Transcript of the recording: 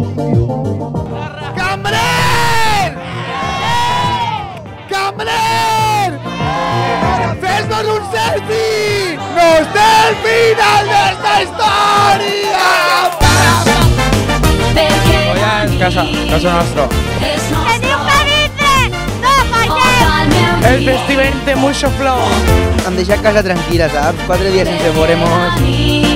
Cambrer! Cambrer! Fes-nos un selfie! Nostre final d'esta història! Ja és casa nostra. ¡Teniu que vindre! ¡No fallem! El festival té mucho flow. Em deixa casa tranquil·la, saps? 4 dies sense veure-mos.